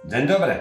Dzień dobry.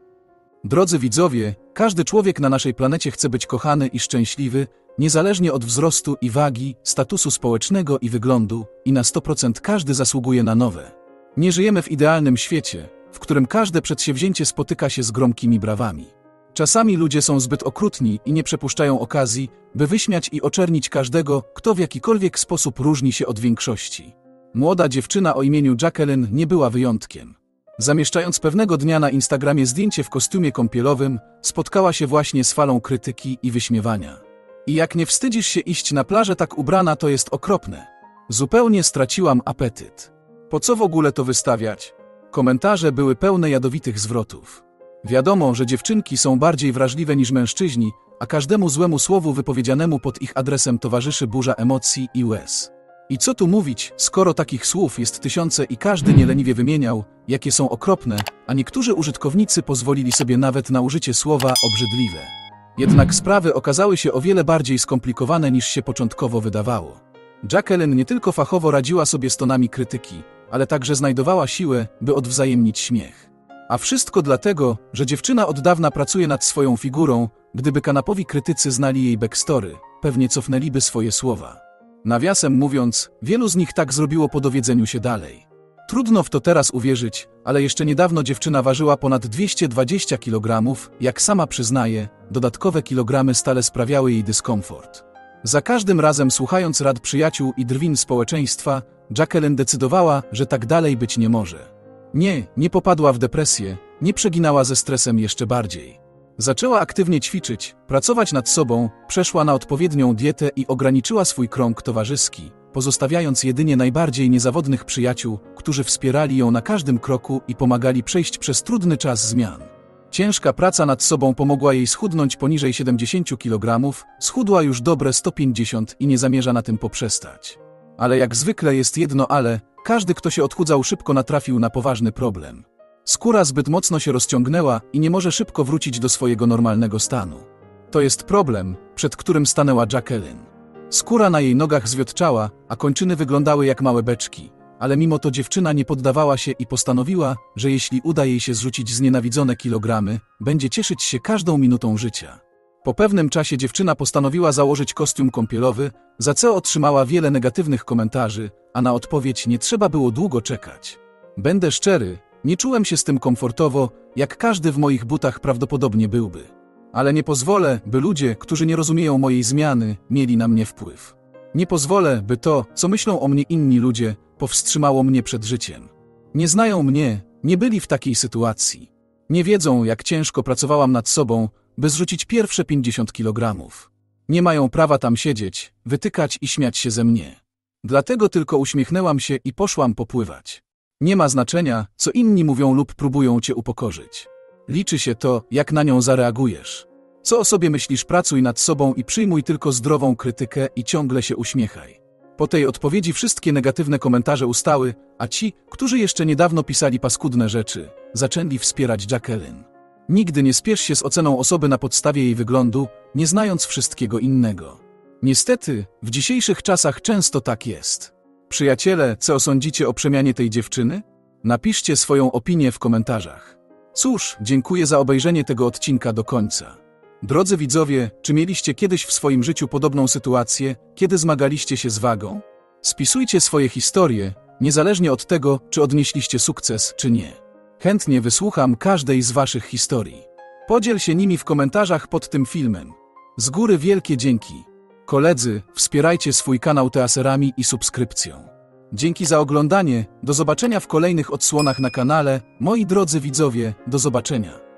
Drodzy widzowie, każdy człowiek na naszej planecie chce być kochany i szczęśliwy, niezależnie od wzrostu i wagi, statusu społecznego i wyglądu, i na 100% każdy zasługuje na nowe. Nie żyjemy w idealnym świecie, w którym każde przedsięwzięcie spotyka się z gromkimi brawami. Czasami ludzie są zbyt okrutni i nie przepuszczają okazji, by wyśmiać i oczernić każdego, kto w jakikolwiek sposób różni się od większości. Młoda dziewczyna o imieniu Jacqueline nie była wyjątkiem. Zamieszczając pewnego dnia na Instagramie zdjęcie w kostiumie kąpielowym, spotkała się właśnie z falą krytyki i wyśmiewania. I jak nie wstydzisz się iść na plażę tak ubrana, to jest okropne. Zupełnie straciłam apetyt. Po co w ogóle to wystawiać? Komentarze były pełne jadowitych zwrotów. Wiadomo, że dziewczynki są bardziej wrażliwe niż mężczyźni, a każdemu złemu słowu wypowiedzianemu pod ich adresem towarzyszy burza emocji i łez. I co tu mówić, skoro takich słów jest tysiące i każdy nieleniwie wymieniał, jakie są okropne, a niektórzy użytkownicy pozwolili sobie nawet na użycie słowa obrzydliwe. Jednak sprawy okazały się o wiele bardziej skomplikowane niż się początkowo wydawało. Jacqueline nie tylko fachowo radziła sobie z tonami krytyki, ale także znajdowała siłę, by odwzajemnić śmiech. A wszystko dlatego, że dziewczyna od dawna pracuje nad swoją figurą. Gdyby kanapowi krytycy znali jej backstory, pewnie cofnęliby swoje słowa. Nawiasem mówiąc, wielu z nich tak zrobiło po dowiedzeniu się dalej. Trudno w to teraz uwierzyć, ale jeszcze niedawno dziewczyna ważyła ponad 220 kg, jak sama przyznaje, dodatkowe kilogramy stale sprawiały jej dyskomfort. Za każdym razem słuchając rad przyjaciół i drwin społeczeństwa, Jacqueline decydowała, że tak dalej być nie może. Nie popadła w depresję, nie przeginała ze stresem jeszcze bardziej. Zaczęła aktywnie ćwiczyć, pracować nad sobą, przeszła na odpowiednią dietę i ograniczyła swój krąg towarzyski, pozostawiając jedynie najbardziej niezawodnych przyjaciół, którzy wspierali ją na każdym kroku i pomagali przejść przez trudny czas zmian. Ciężka praca nad sobą pomogła jej schudnąć poniżej 70 kg, schudła już dobre 150 i nie zamierza na tym poprzestać. Ale jak zwykle jest jedno ale, każdy kto się odchudzał szybko natrafił na poważny problem. Skóra zbyt mocno się rozciągnęła i nie może szybko wrócić do swojego normalnego stanu. To jest problem, przed którym stanęła Jacqueline. Skóra na jej nogach zwiotczała, a kończyny wyglądały jak małe beczki, ale mimo to dziewczyna nie poddawała się i postanowiła, że jeśli uda jej się zrzucić znienawidzone kilogramy, będzie cieszyć się każdą minutą życia. Po pewnym czasie dziewczyna postanowiła założyć kostium kąpielowy, za co otrzymała wiele negatywnych komentarzy, a na odpowiedź nie trzeba było długo czekać. Będę szczery, nie czułem się z tym komfortowo, jak każdy w moich butach prawdopodobnie byłby. Ale nie pozwolę, by ludzie, którzy nie rozumieją mojej zmiany, mieli na mnie wpływ. Nie pozwolę, by to, co myślą o mnie inni ludzie, powstrzymało mnie przed życiem. Nie znają mnie, nie byli w takiej sytuacji. Nie wiedzą, jak ciężko pracowałam nad sobą, by zrzucić pierwsze 50 kg. Nie mają prawa tam siedzieć, wytykać i śmiać się ze mnie. Dlatego tylko uśmiechnęłam się i poszłam popływać. Nie ma znaczenia, co inni mówią lub próbują cię upokorzyć. Liczy się to, jak na nią zareagujesz. Co o sobie myślisz, pracuj nad sobą i przyjmuj tylko zdrową krytykę i ciągle się uśmiechaj. Po tej odpowiedzi wszystkie negatywne komentarze ustały, a ci, którzy jeszcze niedawno pisali paskudne rzeczy, zaczęli wspierać Jacqueline. Nigdy nie spiesz się z oceną osoby na podstawie jej wyglądu, nie znając wszystkiego innego. Niestety, w dzisiejszych czasach często tak jest. Przyjaciele, co sądzicie o przemianie tej dziewczyny? Napiszcie swoją opinię w komentarzach. Cóż, dziękuję za obejrzenie tego odcinka do końca. Drodzy widzowie, czy mieliście kiedyś w swoim życiu podobną sytuację, kiedy zmagaliście się z wagą? Spisujcie swoje historie, niezależnie od tego, czy odnieśliście sukces, czy nie. Chętnie wysłucham każdej z waszych historii. Podziel się nimi w komentarzach pod tym filmem. Z góry wielkie dzięki. Koledzy, wspierajcie swój kanał teaserami i subskrypcją. Dzięki za oglądanie, do zobaczenia w kolejnych odsłonach na kanale, moi drodzy widzowie, do zobaczenia.